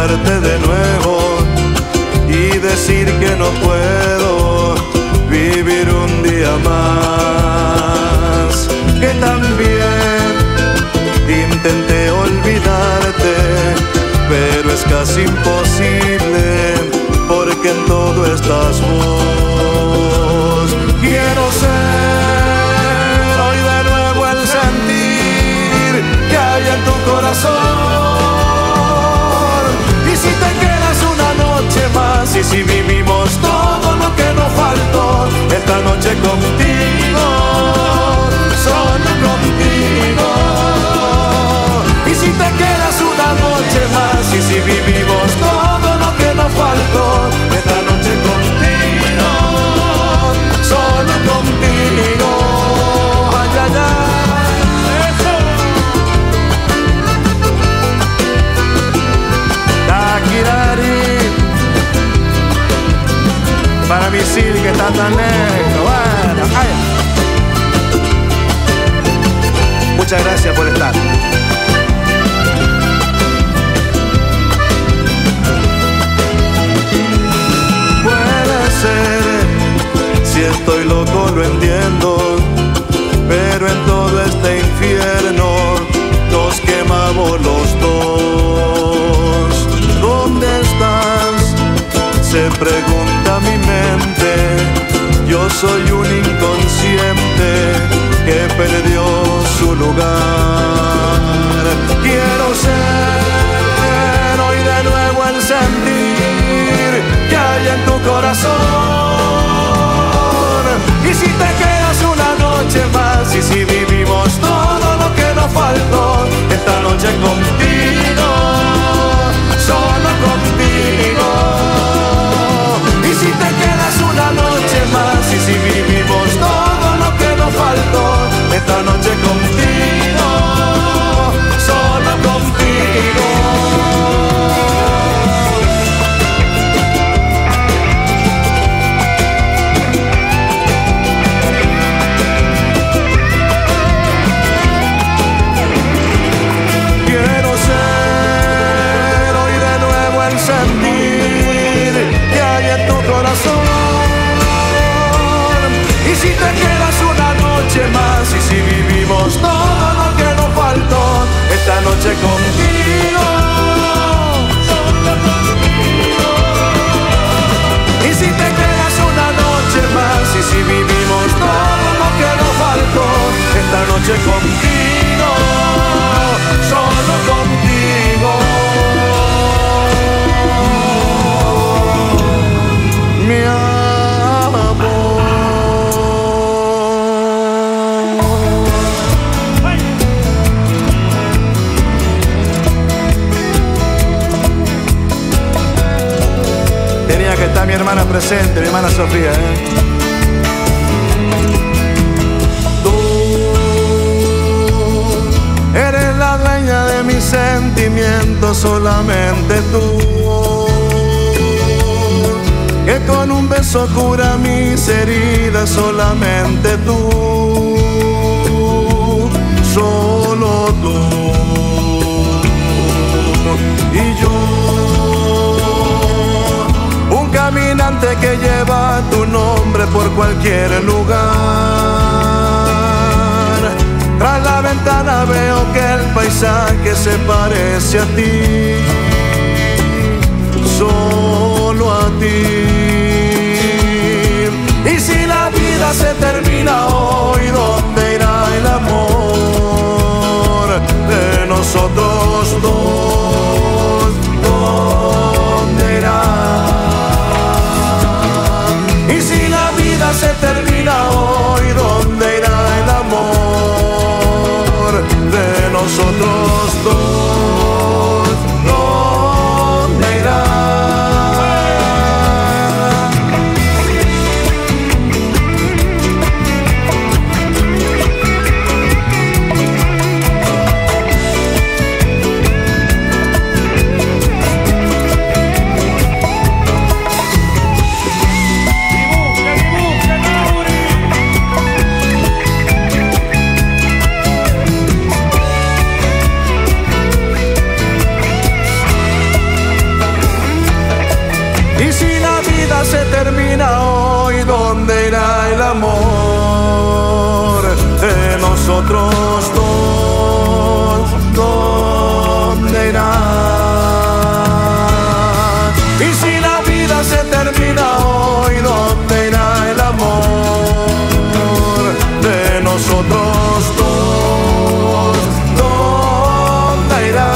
verte de nuevo y decir que no puedo vivir un día más. Que también intenté olvidarte, pero es casi imposible porque en todo estás vos. Quiero ser hoy de nuevo el sentir que hay en tu corazón. Y si te quedas una noche más y si vivimos todo lo que nos faltó, esta noche contigo, solo contigo. Y si te quedas una noche más y si vivimos todo lo que nos faltó, esta noche contigo, solo contigo. Ay, ay, ay. Para mi Siri que está tan lejos, bueno, ay. Muchas gracias por estar. Puede ser, si estoy loco lo entiendo, pero en todo este infierno nos quemamos los dos. ¿Dónde estás? Se pregunta mi mente. Yo soy un inconsciente que perdió su lugar. Quiero ser hoy de nuevo el sentir que hay en tu corazón. Y si te quedas una noche más y si vivimos todo lo que nos faltó, esta noche contigo, solo contigo. Y si te quedas una noche más y si vivimos todo lo que nos faltó, esta noche contigo, solo contigo. Quiero ser hoy de nuevo el sentir que hay en tu corazón. Y si te quedas una noche más y si vivimos todo lo que nos faltó, esta noche contigo, solo contigo. Y si te quedas una noche más y si vivimos todo lo que nos faltó, esta noche contigo, solo contigo. Mi que está mi hermana presente, mi hermana Sofía, Tú eres la dueña de mis sentimientos, solamente tú, que con un beso cura mis heridas, solamente tú, solo tú. Y yo, caminante que lleva tu nombre por cualquier lugar. Tras la ventana veo que el paisaje se parece a ti, solo a ti. Y si la vida se termina hoy, ¿dónde irá el amor de nosotros dos? ¿Dónde irá? Se termina hoy, ¿dónde irá el amor de nosotros dos? ¿Dónde irá? vida se termina hoy, ¿dónde irá el amor de nosotros dos? ¿Dónde irá? Y si la vida se termina hoy, ¿dónde irá el amor de nosotros dos? ¿Dónde irá?